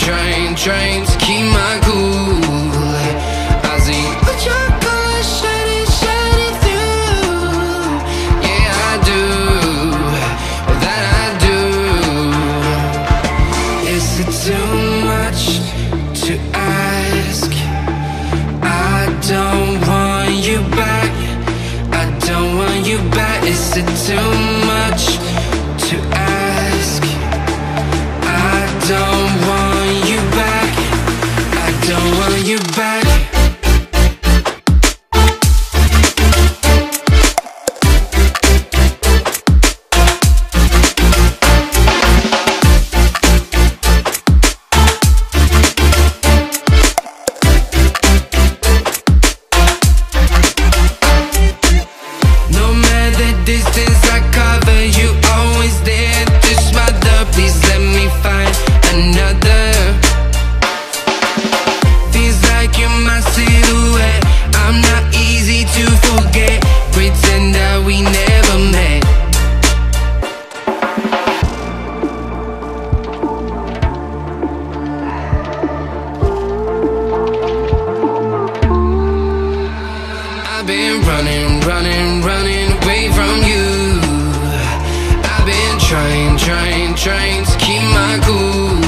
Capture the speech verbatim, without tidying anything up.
trying, trying to keep my cool. I see what your colors shining, shining through. Yeah, I do, that I do. Is it too much to ask? I don't want you back, I don't want you back. Is it too much to ask? I don't want you back, I don't want you back. No matter the distance I cover, you always there. Just mother, please let me find another. Feels like you're my silhouette, I'm not easy to forget. Pretend that we never met. I've been running, running, running away from you. I've been trying, trying, trying to keep my cool.